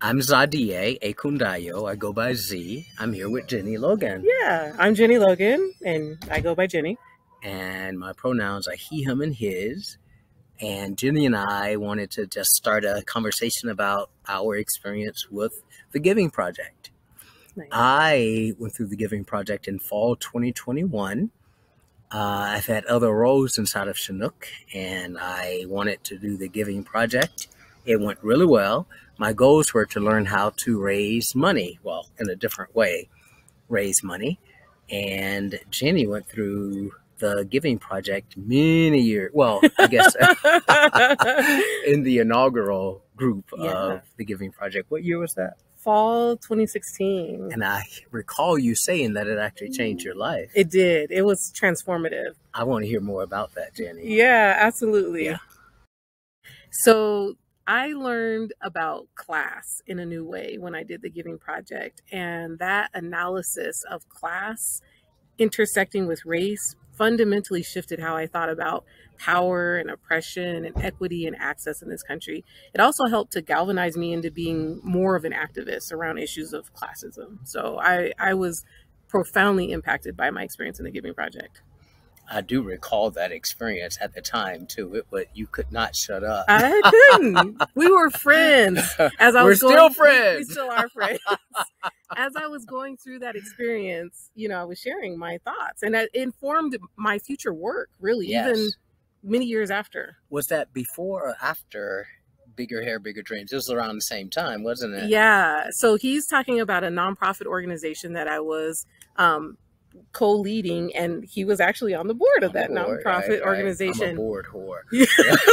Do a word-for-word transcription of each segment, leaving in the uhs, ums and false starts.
I'm Zadie Ekundayo. I go by Z. I'm here with Jenny Logan. Yeah, I'm Jenny Logan, and I go by Jenny. And my pronouns are he, him, and his. And Jenny and I wanted to just start a conversation about our experience with the Giving Project. Nice. I went through the Giving Project in fall twenty twenty-one. Uh, I've had other roles inside of Chinook, and I wanted to do the Giving Project. It went really well. My goals were to learn how to raise money, well, in a different way, raise money. And Jenny went through the Giving Project many years, well, I guess in the inaugural group yeah. of the Giving Project. What year was that? Fall twenty sixteen. And I recall you saying that it actually changed your life. It did. It was transformative. I want to hear more about that, Jenny. Yeah, absolutely. Yeah. So I learned about class in a new way when I did the Giving Project, and that analysis of class intersecting with race fundamentally shifted how I thought about power and oppression and equity and access in this country. It also helped to galvanize me into being more of an activist around issues of classism. So I, I was profoundly impacted by my experience in the Giving Project. I do recall that experience at the time too. It, but you could not shut up. I couldn't. We were friends. As I we're was still going, friends. We, we still are friends. As I was going through that experience, you know, I was sharing my thoughts, and it informed my future work. Really, yes. even many years after. Was that before or after Bigger Hair, Bigger Dreams? It was around the same time, wasn't it? Yeah. So he's talking about a nonprofit organization that I was um, co-leading, and he was actually on the board of that board, nonprofit right, organization. Right. I'm a board whore. Yeah.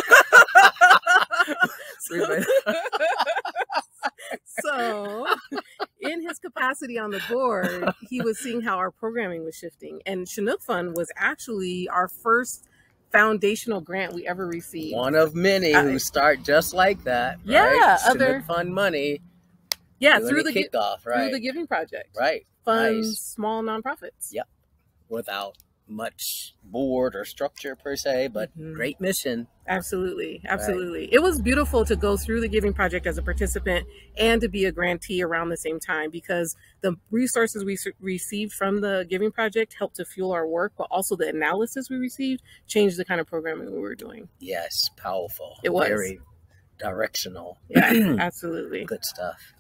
so, so in his capacity on the board, he was seeing how our programming was shifting, and Chinook Fund was actually our first foundational grant we ever received. One of many uh, who start just like that. Right? Yeah, Chinook other Fund money. Yeah, through the kickoff, right? Through the Giving Project, right? Funds nice. Small nonprofits. Yep, without much board or structure per se, but mm-hmm. great mission. Absolutely, absolutely. Right. It was beautiful to go through the Giving Project as a participant and to be a grantee around the same time, because the resources we received from the Giving Project helped to fuel our work, but also the analysis we received changed the kind of programming we were doing. Yes, powerful. It was very directional. Yeah, absolutely. Good stuff.